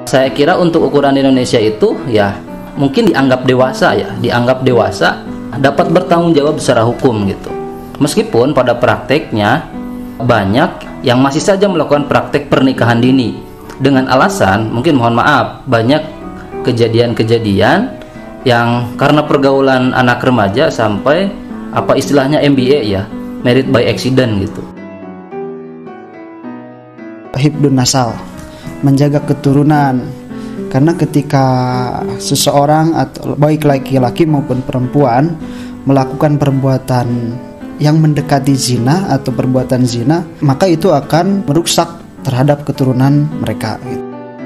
Saya kira untuk ukuran di Indonesia itu ya mungkin dianggap dewasa dapat bertanggung jawab secara hukum gitu. Meskipun pada prakteknya banyak yang masih saja melakukan praktek pernikahan dini dengan alasan mungkin mohon maaf banyak kejadian-kejadian yang karena pergaulan anak remaja sampai apa istilahnya MBA ya, married by accident gitu. Hifdun nasal, menjaga keturunan, karena ketika seseorang atau baik laki-laki maupun perempuan melakukan perbuatan yang mendekati zina atau perbuatan zina, maka itu akan merusak terhadap keturunan mereka gitu.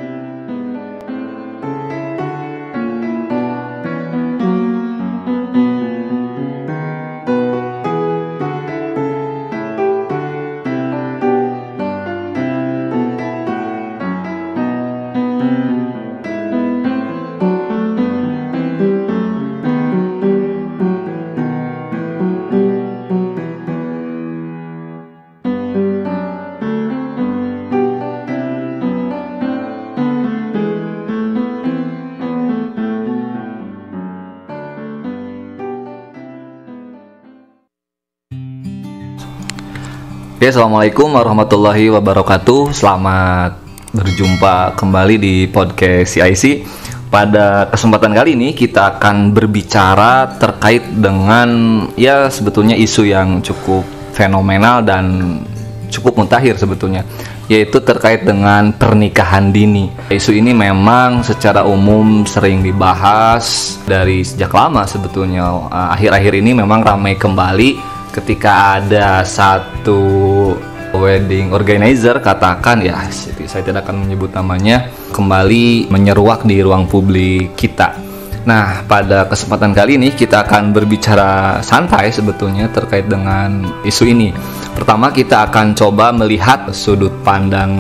Oke, assalamualaikum warahmatullahi wabarakatuh. Selamat berjumpa kembali di podcast CIC. Pada kesempatan kali ini kita akan berbicara terkait dengan ya sebetulnya isu yang cukup fenomenal dan cukup mutakhir sebetulnya, yaitu terkait dengan pernikahan dini. Isu ini memang secara umum sering dibahas dari sejak lama sebetulnya. Akhir-akhir ini memang ramai kembali ketika ada satu wedding organizer, katakan ya, saya tidak akan menyebut namanya, kembali menyeruak di ruang publik kita. Nah, pada kesempatan kali ini kita akan berbicara santai sebetulnya terkait dengan isu ini. Pertama, kita akan coba melihat sudut pandang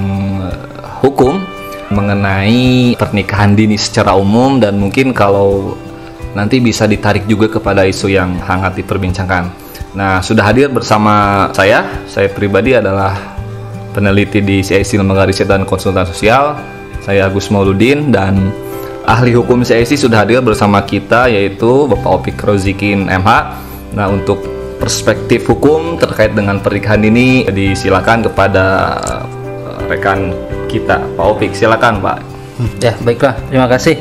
hukum mengenai pernikahan dini secara umum, dan mungkin kalau nanti bisa ditarik juga kepada isu yang hangat diperbincangkan. Nah, sudah hadir bersama saya pribadi adalah peneliti di CIC Lembaga Riset dan Konsultan Sosial, saya Agus Mauludin, dan ahli hukum CIC sudah hadir bersama kita yaitu Bapak Opik Rozikin MH. Nah, untuk perspektif hukum terkait dengan pernikahan ini disilakan kepada rekan kita, Pak Opik. Silakan, Pak. Ya, baiklah, terima kasih.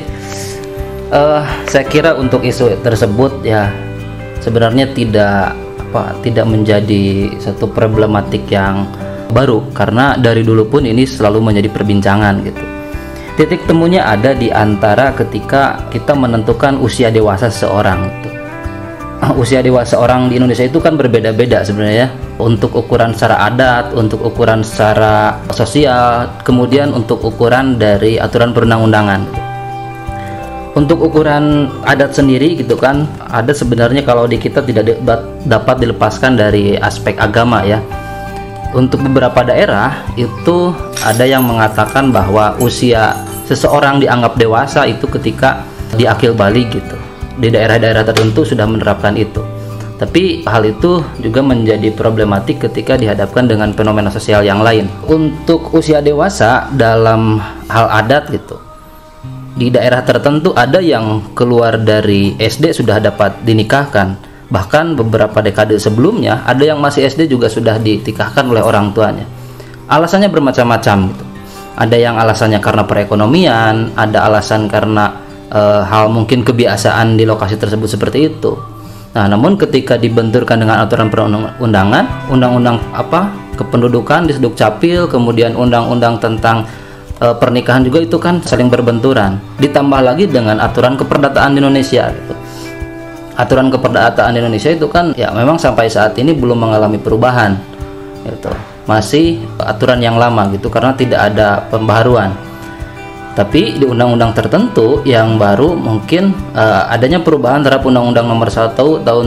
Saya kira untuk isu tersebut ya sebenarnya tidak menjadi satu problematik yang baru, karena dari dulu pun ini selalu menjadi perbincangan gitu. Titik temunya ada di antara ketika kita menentukan usia dewasa seseorang gitu. Usia dewasa orang di Indonesia itu kan berbeda-beda sebenarnya, untuk ukuran secara adat, untuk ukuran secara sosial, kemudian untuk ukuran dari aturan perundang-undangan. Untuk ukuran adat sendiri gitu kan, ada sebenarnya kalau di kita tidak dapat dilepaskan dari aspek agama ya. Untuk beberapa daerah itu ada yang mengatakan bahwa usia seseorang dianggap dewasa itu ketika di akil balik gitu. Di daerah-daerah tertentu sudah menerapkan itu. Tapi hal itu juga menjadi problematik ketika dihadapkan dengan fenomena sosial yang lain. Untuk usia dewasa dalam hal adat gitu, di daerah tertentu ada yang keluar dari SD sudah dapat dinikahkan. Bahkan beberapa dekade sebelumnya ada yang masih SD juga sudah dinikahkan oleh orang tuanya. Alasannya bermacam-macam gitu. Ada yang alasannya karena perekonomian, ada alasan karena hal mungkin kebiasaan di lokasi tersebut seperti itu. Nah, namun ketika dibenturkan dengan aturan perundangan, undang-undang kependudukan di Dukcapil, kemudian undang-undang tentang pernikahan juga itu kan saling berbenturan. Ditambah lagi dengan aturan keperdataan di Indonesia gitu. Aturan keperdataan di Indonesia itu kan ya memang sampai saat ini belum mengalami perubahan gitu. Masih aturan yang lama gitu karena tidak ada pembaharuan. Tapi di undang-undang tertentu yang baru mungkin adanya perubahan terhadap Undang-Undang Nomor 1 tahun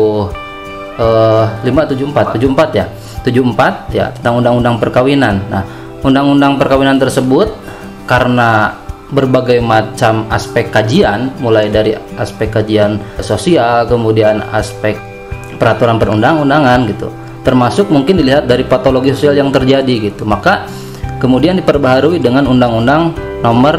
74 ya tentang undang-undang perkawinan. Nah, undang-undang perkawinan tersebut karena berbagai macam aspek kajian, mulai dari aspek kajian sosial, kemudian aspek peraturan perundang-undangan gitu, termasuk mungkin dilihat dari patologi sosial yang terjadi gitu, maka kemudian diperbaharui dengan Undang-Undang Nomor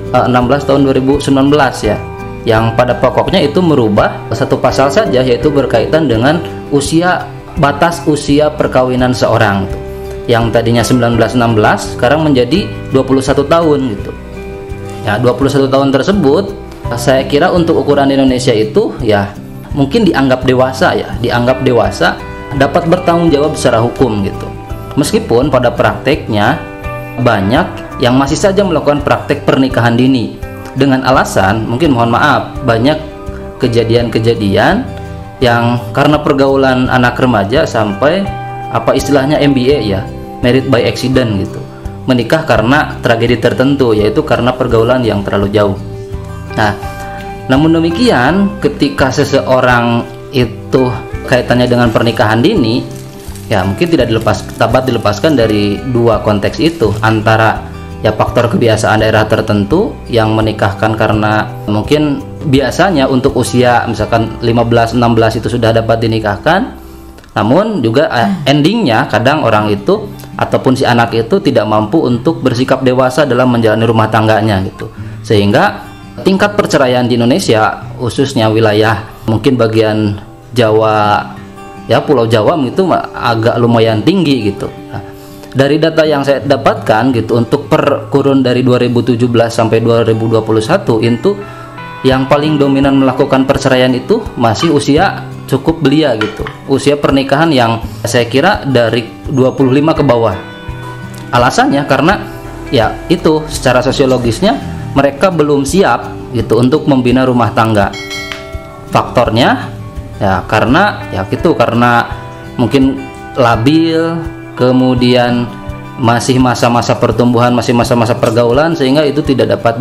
16 tahun 2019 ya, yang pada pokoknya itu merubah satu pasal saja, yaitu berkaitan dengan batas usia perkawinan seorang, yang tadinya 19-16 sekarang menjadi 21 tahun gitu. Ya, 21 tahun tersebut saya kira untuk ukuran Indonesia itu ya mungkin dianggap dewasa, dapat bertanggung jawab secara hukum gitu. Meskipun pada prakteknya banyak yang masih saja melakukan praktek pernikahan dini dengan alasan, mungkin mohon maaf, banyak kejadian-kejadian yang karena pergaulan anak remaja sampai apa istilahnya MBA ya, married by accident gitu, menikah karena tragedi tertentu, yaitu karena pergaulan yang terlalu jauh. Nah, namun demikian ketika seseorang itu kaitannya dengan pernikahan dini, ya mungkin dapat dilepaskan dari dua konteks itu, antara ya faktor kebiasaan daerah tertentu yang menikahkan karena mungkin biasanya untuk usia misalkan 15-16 itu sudah dapat dinikahkan, namun juga endingnya kadang orang itu ataupun si anak itu tidak mampu untuk bersikap dewasa dalam menjalani rumah tangganya gitu, sehingga tingkat perceraian di Indonesia khususnya wilayah mungkin bagian Jawa ya, Pulau Jawa itu agak lumayan tinggi gitu. Nah, dari data yang saya dapatkan gitu, untuk per kurun dari 2017 sampai 2021 itu yang paling dominan melakukan perceraian itu masih usia cukup belia gitu, usia pernikahan yang saya kira dari 25 ke bawah. Alasannya karena ya itu secara sosiologisnya mereka belum siap gitu untuk membina rumah tangga. Faktornya ya karena mungkin labil, kemudian masih masa-masa pertumbuhan, masih masa-masa pergaulan, sehingga itu tidak dapat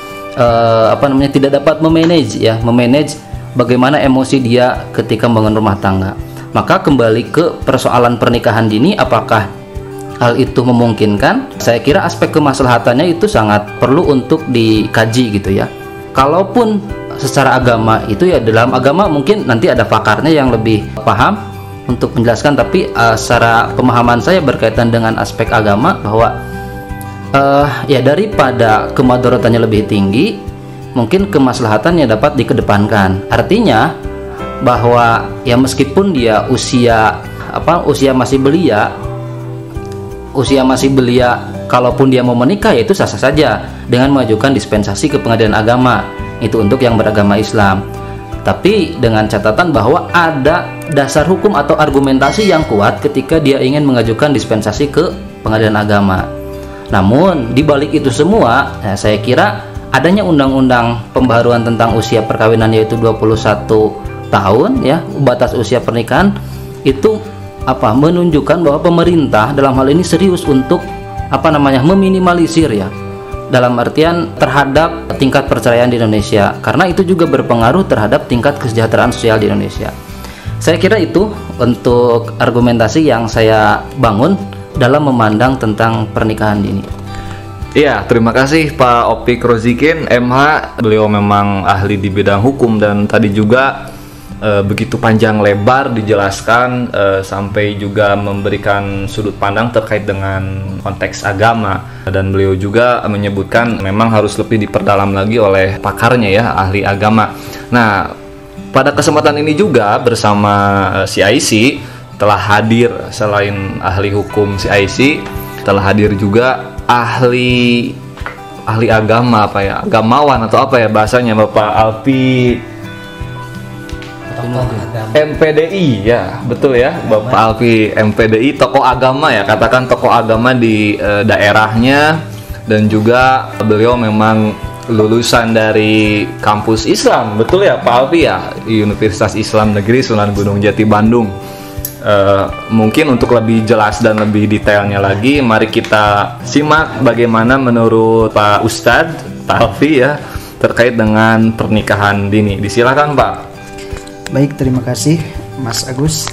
tidak dapat memanage bagaimana emosi dia ketika membangun rumah tangga. Maka kembali ke persoalan pernikahan dini, apakah hal itu memungkinkan? Saya kira aspek kemaslahatannya itu sangat perlu untuk dikaji gitu ya. Kalaupun secara agama itu ya, dalam agama mungkin nanti ada pakarnya yang lebih paham untuk menjelaskan, tapi secara pemahaman saya berkaitan dengan aspek agama bahwa ya daripada kemadaratannya lebih tinggi, mungkin kemaslahatannya dapat dikedepankan. Artinya bahwa ya meskipun dia usia masih belia, kalaupun dia mau menikah ya itu sah-sah saja dengan mengajukan dispensasi ke pengadilan agama, itu untuk yang beragama Islam. Tapi dengan catatan bahwa ada dasar hukum atau argumentasi yang kuat ketika dia ingin mengajukan dispensasi ke pengadilan agama. Namun di balik itu semua, ya, saya kira adanya undang-undang pembaharuan tentang usia perkawinan yaitu 21 tahun ya, batas usia pernikahan itu menunjukkan bahwa pemerintah dalam hal ini serius untuk meminimalisir ya, dalam artian terhadap tingkat perceraian di Indonesia, karena itu juga berpengaruh terhadap tingkat kesejahteraan sosial di Indonesia. Saya kira itu untuk argumentasi yang saya bangun dalam memandang tentang pernikahan dini. Iya, terima kasih Pak Opik Rozikin, MH. Beliau memang ahli di bidang hukum dan tadi juga begitu panjang lebar dijelaskan sampai juga memberikan sudut pandang terkait dengan konteks agama, dan beliau juga menyebutkan memang harus lebih diperdalam lagi oleh pakarnya ya, ahli agama. Nah, pada kesempatan ini juga bersama CIC telah hadir, selain ahli hukum CIC telah hadir juga ahli agama agamawan atau bahasanya, Bapak Alfi MPDI ya, betul ya, Bapak Alfi MPDI, tokoh agama ya, katakan tokoh agama di daerahnya, dan juga beliau memang lulusan dari kampus Islam, betul ya Pak Alfi ya, Universitas Islam Negeri Sunan Gunung Jati Bandung. Mungkin untuk lebih jelas dan lebih detailnya lagi, mari kita simak bagaimana menurut Pak Ustadz Alfi ya terkait dengan pernikahan dini. Disilakan Pak. Baik, terima kasih Mas Agus.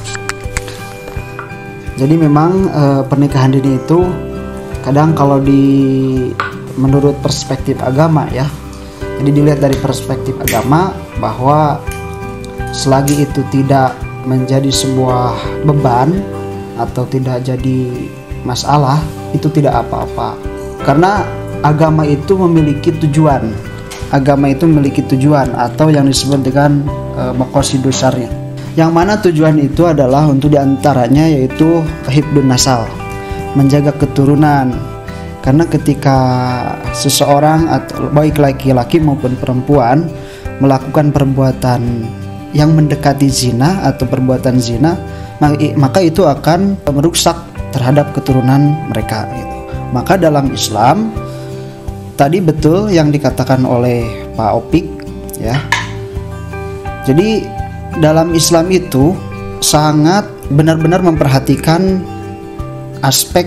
Jadi memang pernikahan dini itu kadang kalau menurut perspektif agama ya, jadi dilihat dari perspektif agama bahwa selagi itu tidak menjadi sebuah beban atau tidak jadi masalah, itu tidak apa-apa. Karena agama itu memiliki tujuan. Agama itu memiliki tujuan atau yang disebut dengan maqasidus syar'i. Yang mana tujuan itu adalah untuk diantaranya yaitu hifdun nasal, menjaga keturunan. Karena ketika seseorang atau baik laki-laki maupun perempuan melakukan perbuatan yang mendekati zina atau perbuatan zina, maka itu akan merusak terhadap keturunan mereka gitu. Maka dalam Islam tadi betul yang dikatakan oleh Pak Opik ya. Jadi dalam Islam itu sangat benar-benar memperhatikan aspek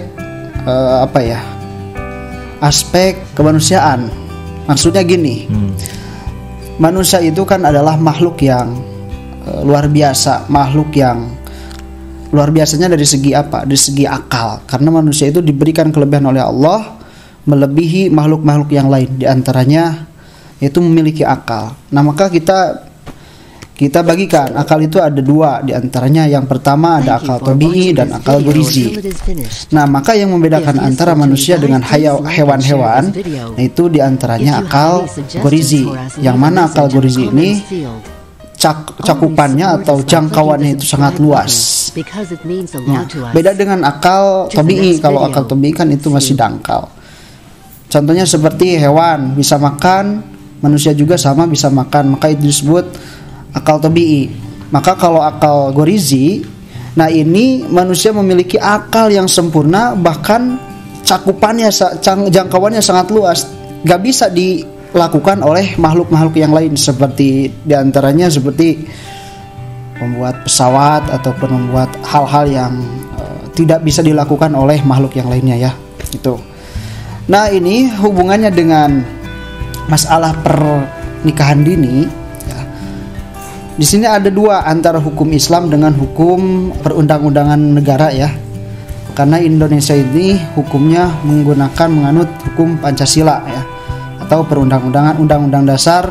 aspek kemanusiaan. Maksudnya gini, manusia itu kan adalah makhluk yang luar biasa, makhluk yang luar biasanya dari segi apa? Dari segi akal. Karena manusia itu diberikan kelebihan oleh Allah melebihi makhluk-makhluk yang lain. Di antaranya yaitu memiliki akal. Nah, maka kita bagikan akal itu ada dua. Di antaranya yang pertama ada akal tabi'i dan akal ghorizi. Nah, maka yang membedakan antara manusia dengan hewan-hewan itu di antaranya akal ghorizi. Yang mana akal ghorizi ini cakupannya atau jangkauannya itu sangat luas. Nah, beda dengan akal tabi'i. Kalau akal tabi'i kan itu masih dangkal. Contohnya seperti hewan bisa makan, manusia juga sama bisa makan, maka itu disebut akal tabi'i. Maka kalau akal ghorizi, nah ini manusia memiliki akal yang sempurna, bahkan cakupannya, jangkauannya sangat luas, gak bisa dilakukan oleh makhluk-makhluk yang lain, seperti diantaranya seperti membuat pesawat ataupun membuat hal-hal yang tidak bisa dilakukan oleh makhluk yang lainnya ya. Itu. Nah, ini hubungannya dengan masalah pernikahan dini. Ya. Di sini ada dua antara hukum Islam dengan hukum perundang-undangan negara ya. Karena Indonesia ini hukumnya menganut hukum Pancasila ya, atau perundang-undangan Undang-Undang Dasar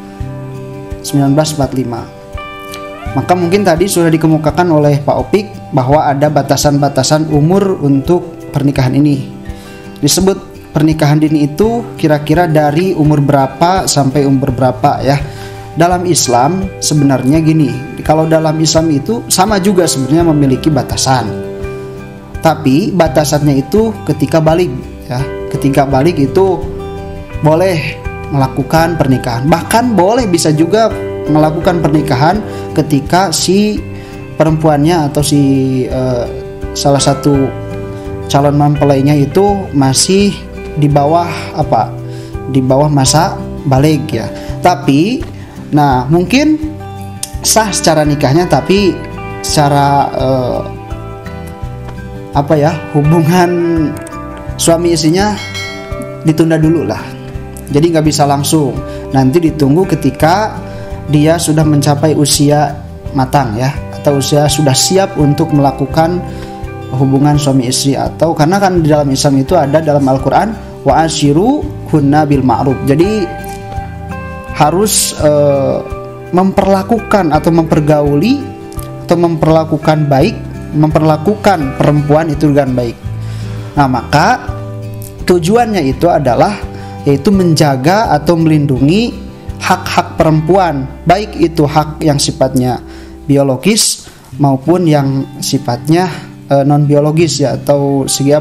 1945. Maka mungkin tadi sudah dikemukakan oleh Pak Opik bahwa ada batasan-batasan umur untuk pernikahan ini. Disebut pernikahan dini itu kira-kira dari umur berapa sampai umur berapa ya. Dalam Islam sebenarnya gini, kalau dalam Islam itu sama juga sebenarnya memiliki batasan. Tapi batasannya itu ketika balik ya. Ketika balik itu boleh melakukan pernikahan. Bahkan boleh bisa juga melakukan pernikahan ketika si perempuannya atau si salah satu calon mempelainya itu masih di bawah masa balik ya. Tapi nah mungkin sah secara nikahnya, tapi secara hubungan suami istrinya ditunda dulu lah. Jadi nggak bisa langsung, nanti ditunggu ketika dia sudah mencapai usia matang ya, atau usia sudah siap untuk melakukan hubungan suami istri. Atau karena kan di dalam Islam itu ada dalam Al-Quran wa ashiru hunna bil ma'ruf. Jadi harus memperlakukan atau mempergauli atau memperlakukan perempuan itu dengan baik. Nah, maka tujuannya itu adalah yaitu menjaga atau melindungi hak-hak perempuan, baik itu hak yang sifatnya biologis maupun yang sifatnya non biologis ya, atau segi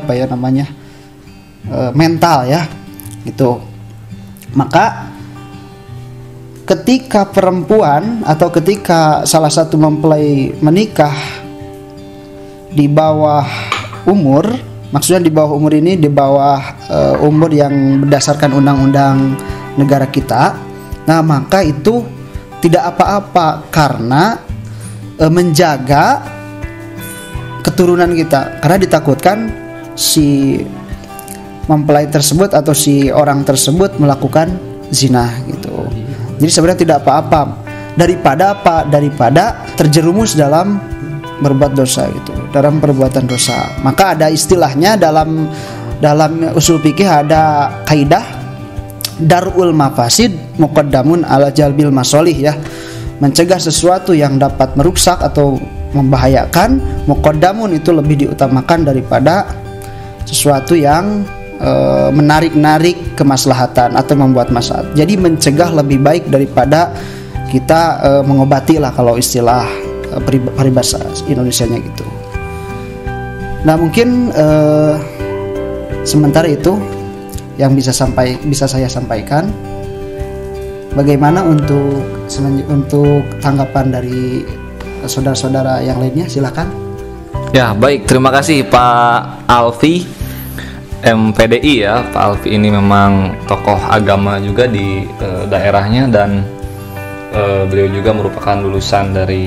mental ya gitu. Maka ketika perempuan atau ketika salah satu mempelai menikah di bawah umur, maksudnya di bawah umur ini di bawah umur yang berdasarkan undang-undang negara kita, nah maka itu tidak apa-apa karena menjaga keturunan kita, karena ditakutkan si mempelai tersebut atau si orang tersebut melakukan zina gitu. Jadi sebenarnya tidak apa-apa daripada terjerumus dalam berbuat dosa gitu, dalam perbuatan dosa. Maka ada istilahnya dalam usul fikih ada kaidah darul mafasid muqaddamun ala jalbil masolih ya. Mencegah sesuatu yang dapat merusak atau membahayakan, muqaddamun itu lebih diutamakan daripada sesuatu yang menarik-narik kemaslahatan atau membuat maslahat. Jadi mencegah lebih baik daripada kita mengobati lah kalau istilah peribahasa Indonesianya gitu. Nah mungkin sementara itu yang bisa saya sampaikan. Bagaimana untuk tanggapan dari saudara-saudara yang lainnya, silakan. Ya, baik, terima kasih Pak Alfi MPDI ya. Pak Alfi ini memang tokoh agama juga di daerahnya, dan beliau juga merupakan lulusan dari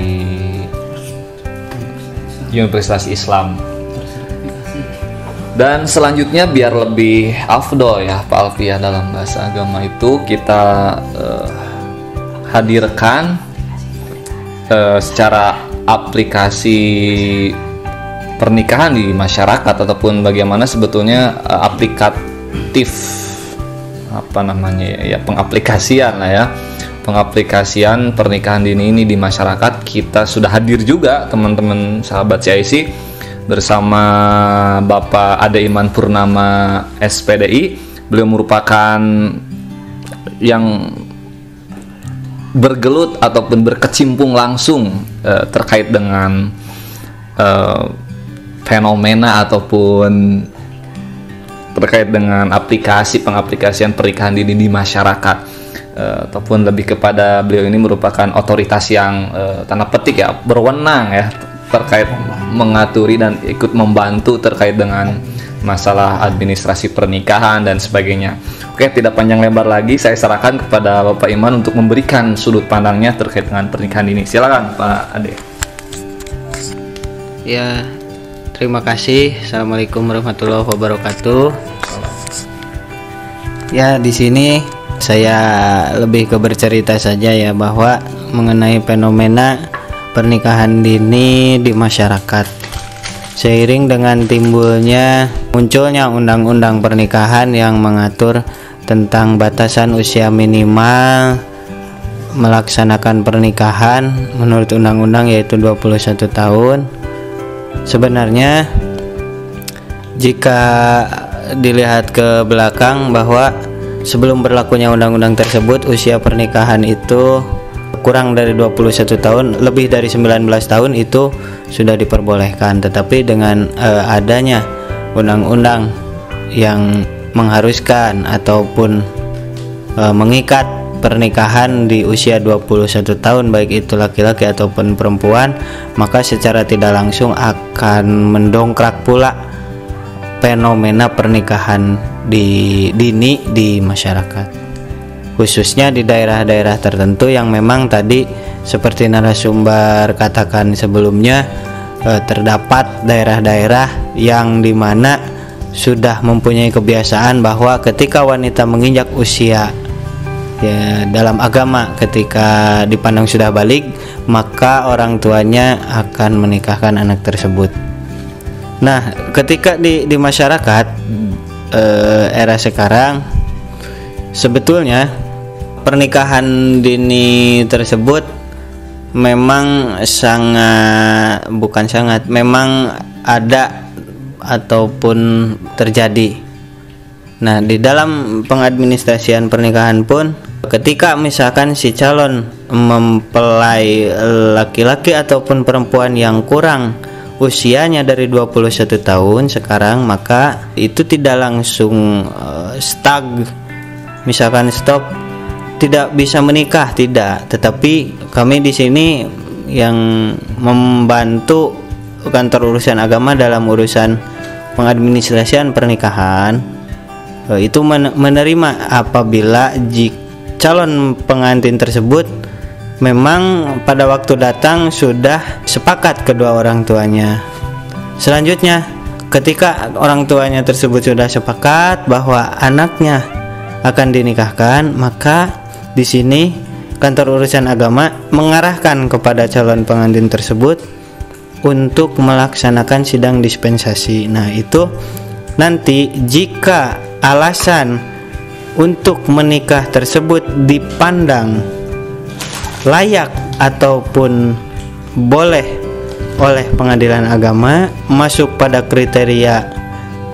Universitas Islam. Dan selanjutnya biar lebih afdol ya Pak Alfi ya, dalam bahasa agama itu kita hadirkan secara aplikasi pernikahan di masyarakat, ataupun bagaimana sebetulnya aplikatif pengaplikasian lah ya, pengaplikasian pernikahan dini ini di masyarakat. Kita sudah hadir juga teman-teman sahabat CIC bersama Bapak Ade Iman Purnama SPDI. Beliau merupakan yang bergelut ataupun berkecimpung langsung terkait dengan fenomena ataupun terkait dengan pengaplikasian pernikahan dini di masyarakat, ataupun lebih kepada beliau ini merupakan otoritas yang tanda petik ya berwenang ya terkait mengaturi dan ikut membantu terkait dengan masalah administrasi pernikahan dan sebagainya. Oke, tidak panjang lebar lagi, saya serahkan kepada Bapak Iman untuk memberikan sudut pandangnya terkait dengan pernikahan ini. Silakan Pak Ade. Ya, terima kasih. Assalamualaikum warahmatullahi wabarakatuh. Ya, di sini saya lebih ke bercerita saja ya, bahwa mengenai fenomena pernikahan dini di masyarakat. Seiring dengan munculnya undang-undang pernikahan yang mengatur tentang batasan usia minimal melaksanakan pernikahan menurut undang-undang, yaitu 21 tahun. Sebenarnya jika dilihat ke belakang, bahwa sebelum berlakunya undang-undang tersebut usia pernikahan itu kurang dari 21 tahun, lebih dari 19 tahun itu sudah diperbolehkan. Tetapi dengan adanya undang-undang yang mengharuskan ataupun mengikat pernikahan di usia 21 tahun, baik itu laki-laki ataupun perempuan, maka secara tidak langsung akan mendongkrak pula fenomena pernikahan dini di masyarakat, khususnya di daerah-daerah tertentu yang memang tadi seperti narasumber katakan sebelumnya, terdapat daerah-daerah yang dimana sudah mempunyai kebiasaan bahwa ketika wanita menginjak usia ya, dalam agama ketika dipandang sudah balik, maka orang tuanya akan menikahkan anak tersebut. Nah, ketika di masyarakat era sekarang, sebetulnya pernikahan dini tersebut memang memang ada ataupun terjadi. Nah, di dalam pengadministrasian pernikahan pun, ketika misalkan si calon mempelai laki-laki ataupun perempuan yang kurang usianya dari 21 tahun sekarang, maka itu tidak langsung misalkan stop, tidak bisa menikah, tidak. Tetapi kami di sini yang membantu kantor urusan agama dalam urusan pengadministrasian pernikahan itu menerima apabila calon pengantin tersebut memang pada waktu datang sudah sepakat kedua orang tuanya. Selanjutnya, ketika orang tuanya tersebut sudah sepakat bahwa anaknya akan dinikahkan, maka di sini kantor urusan agama mengarahkan kepada calon pengantin tersebut untuk melaksanakan sidang dispensasi. Nah, itu nanti jika alasan untuk menikah tersebut dipandang layak ataupun boleh oleh pengadilan agama, masuk pada kriteria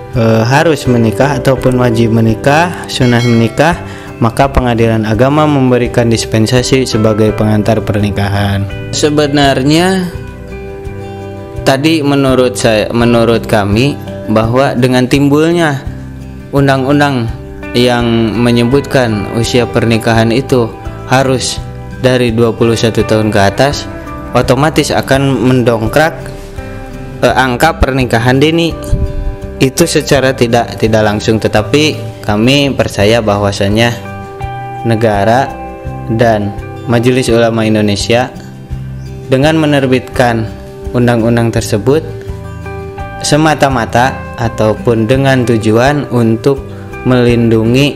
harus menikah ataupun wajib menikah, sunah menikah, maka pengadilan agama memberikan dispensasi sebagai pengantar pernikahan. Sebenarnya tadi menurut kami bahwa dengan timbulnya undang-undang yang menyebutkan usia pernikahan itu harus dari 21 tahun ke atas, otomatis akan mendongkrak angka pernikahan dini itu secara tidak langsung. Tetapi kami percaya bahwasanya negara dan Majelis Ulama Indonesia dengan menerbitkan undang-undang tersebut semata-mata ataupun dengan tujuan untuk melindungi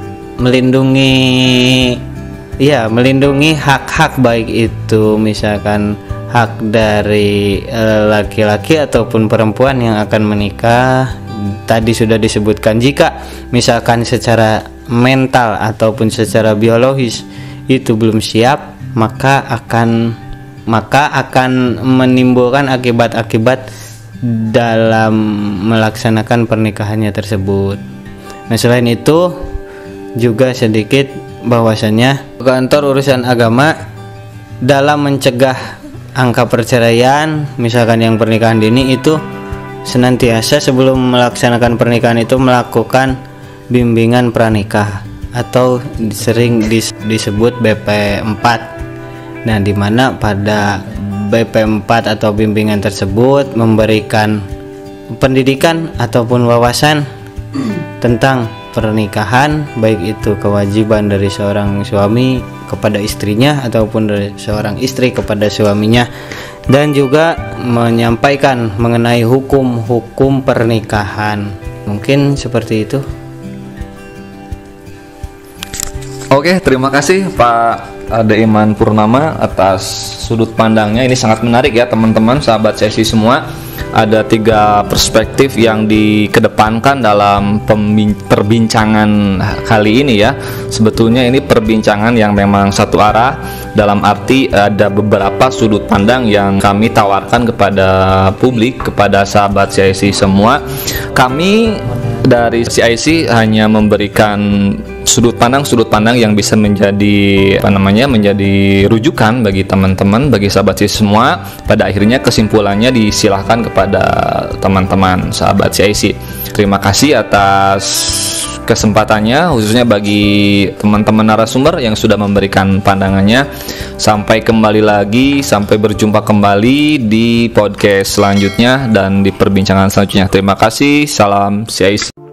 hak-hak, baik itu misalkan hak dari laki-laki ataupun perempuan yang akan menikah. Tadi sudah disebutkan, jika misalkan secara mental ataupun secara biologis itu belum siap, maka akan menimbulkan akibat-akibat dalam melaksanakan pernikahannya tersebut. Nah, selain itu juga sedikit bahwasanya kantor urusan agama dalam mencegah angka perceraian, misalkan yang pernikahan dini itu senantiasa sebelum melaksanakan pernikahan itu melakukan bimbingan pranikah atau sering disebut BP4. Nah, di mana pada BP4 atau bimbingan tersebut memberikan pendidikan ataupun wawasan tentang pernikahan, baik itu kewajiban dari seorang suami kepada istrinya ataupun dari seorang istri kepada suaminya, dan juga menyampaikan mengenai hukum-hukum pernikahan. Mungkin seperti itu. Oke, terima kasih Pak Iman Purnama atas sudut pandangnya. Ini sangat menarik ya teman-teman, sahabat sesi semua. Ada 3 perspektif yang dikedepankan dalam perbincangan kali ini ya. Sebetulnya ini perbincangan yang memang satu arah, dalam arti ada beberapa sudut pandang yang kami tawarkan kepada publik, kepada sahabat CIC semua. Kami dari CIC hanya memberikan sudut pandang yang bisa menjadi menjadi rujukan bagi teman-teman, bagi sahabat CIC semua. Pada akhirnya kesimpulannya disilahkan kepada teman-teman sahabat CIC. Terima kasih atas kesempatannya, khususnya bagi teman-teman narasumber yang sudah memberikan pandangannya. Sampai berjumpa kembali di podcast selanjutnya dan di perbincangan selanjutnya. Terima kasih, salam CIC.